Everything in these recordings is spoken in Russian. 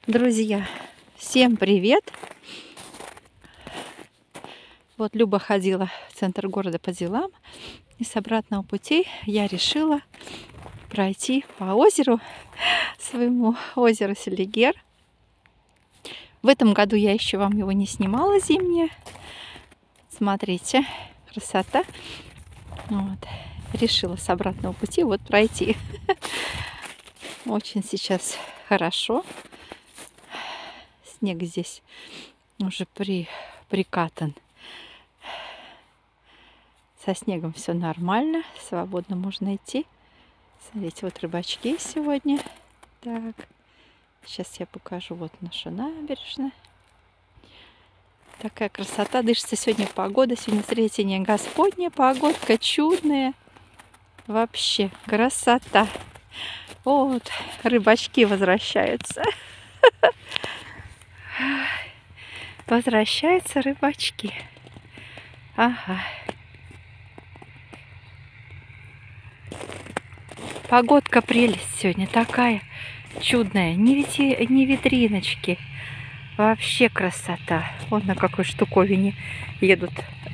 Друзья, всем привет! Вот Люба ходила в центр города по делам, и с обратного пути я решила пройти по озеру, своему озеру Селигер. В этом году я еще вам его не снимала зимнее. Смотрите, красота. Вот. Решила с обратного пути вот пройти. Очень сейчас хорошо. Снег здесь уже прикатан. Со снегом все нормально, свободно можно идти. Смотрите, вот рыбачки сегодня. Так, сейчас я покажу. Вот наша набережная. Такая красота. Дышится сегодня погода. Сегодня Сретение Господня. Погодка чудная. Вообще красота. Вот, рыбачки возвращаются. Возвращаются рыбачки. Ага. Погодка прелесть сегодня такая чудная. Не ветриночки. Вообще красота. Вон на какой штуковине едут.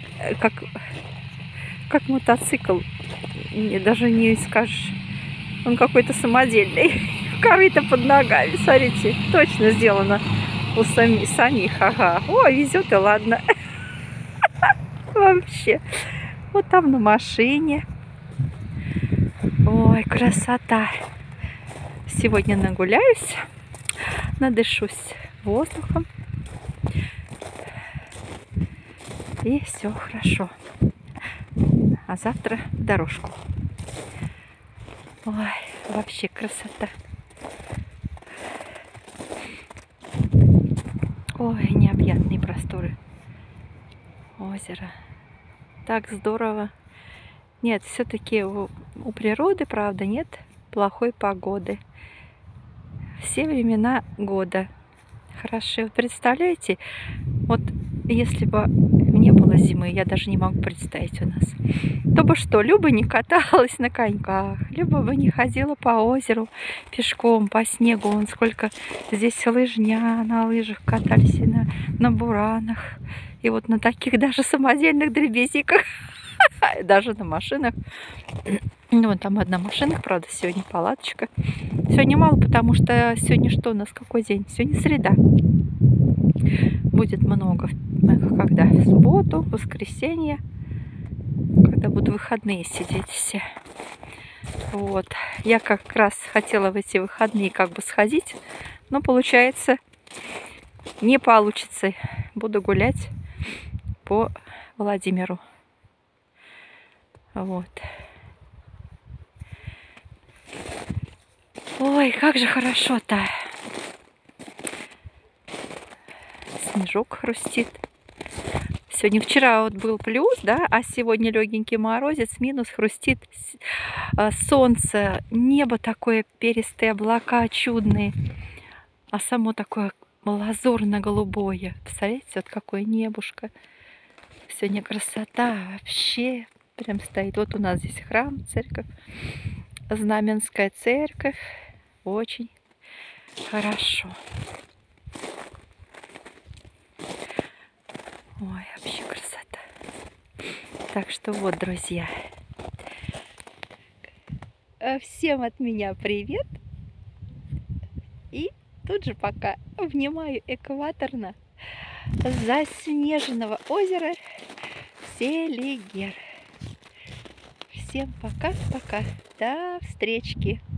Как мотоцикл. Даже не скажешь. Он какой-то самодельный. Корыто под ногами. Смотрите, точно сделано у самих. Ага. О, везет и ладно. Вообще. Вот там на машине. Ой, красота. Сегодня нагуляюсь, надышусь воздухом. И все хорошо. А завтра в дорожку. Ой, вообще красота. Ой, необъятные просторы озера. Так здорово. Нет, все-таки у природы, правда, нет плохой погоды. Все времена года хороши. Представляете, вот если бы не было зимы, я даже не могу представить у нас, то бы что, Люба не каталась на коньках, Люба бы не ходила по озеру пешком, по снегу. Вон сколько здесь лыжня, на лыжах катались и на буранах. И вот на таких даже самодельных дребезиках. Даже на машинах. Ну, вон там одна машина, правда, сегодня палаточка. Сегодня мало, потому что сегодня что у нас, какой день? Сегодня среда. Будет много, когда в субботу, в воскресенье, когда будут выходные сидеть все. Вот. Я как раз хотела в эти выходные как бы сходить, но получается, не получится. Буду гулять по Владимиру. Вот. Ой, как же хорошо-то. Снежок хрустит. Вчера вот был плюс, да, а сегодня легенький морозец, минус, хрустит солнце, небо такое перистые, облака чудные, а само такое лазурно-голубое. Представляете, вот какое небушко. Сегодня красота вообще. Прям стоит. Вот у нас здесь храм, церковь, Знаменская церковь. Очень хорошо. Ой, вообще красота. Так что вот, друзья. Всем от меня привет. И тут же пока внимаю экваторно заснеженного озера Селигер. Всем пока-пока. До встречки.